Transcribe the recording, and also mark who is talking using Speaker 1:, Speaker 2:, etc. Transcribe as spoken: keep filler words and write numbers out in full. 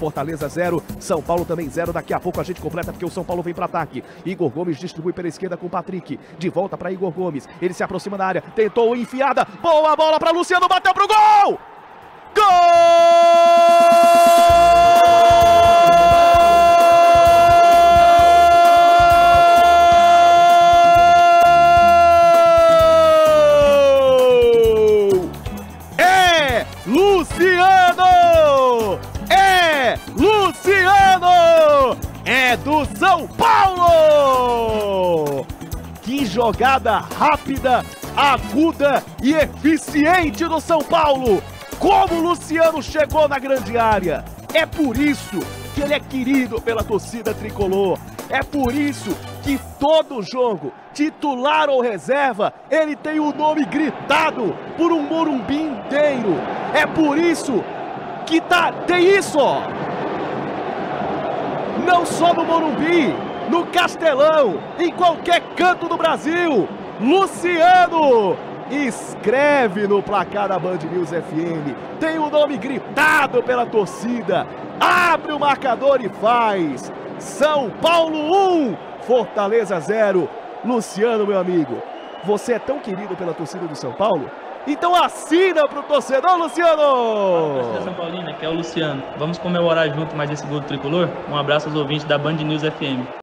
Speaker 1: Fortaleza zero, São Paulo também zero. Daqui a pouco a gente completa porque o São Paulo vem para ataque. Igor Gomes distribui pela esquerda com o Patrick. De volta para Igor Gomes. Ele se aproxima da área. Tentou enfiada. Boa bola para Luciano. Bateu pro gol! Gol! Luciano! É Luciano! É do São Paulo! Que jogada rápida, aguda e eficiente do São Paulo! Como o Luciano chegou na grande área! É por isso que ele é querido pela torcida tricolor. É por isso que todo jogo, titular ou reserva, ele tem o nome gritado por um Morumbi inteiro. É por isso que tá, tem isso, ó. Não só no Morumbi, no Castelão, em qualquer canto do Brasil. Luciano escreve no placar da Band News F M. Tem o nome gritado pela torcida. Abre o marcador e faz. São Paulo um, Fortaleza zero. Luciano, meu amigo, você é tão querido pela torcida do São Paulo? Então assina pro torcedor, Luciano!
Speaker 2: Fala, torcida São Paulina, que é o Luciano. Vamos comemorar junto mais esse gol do tricolor? Um abraço aos ouvintes da Band News F M.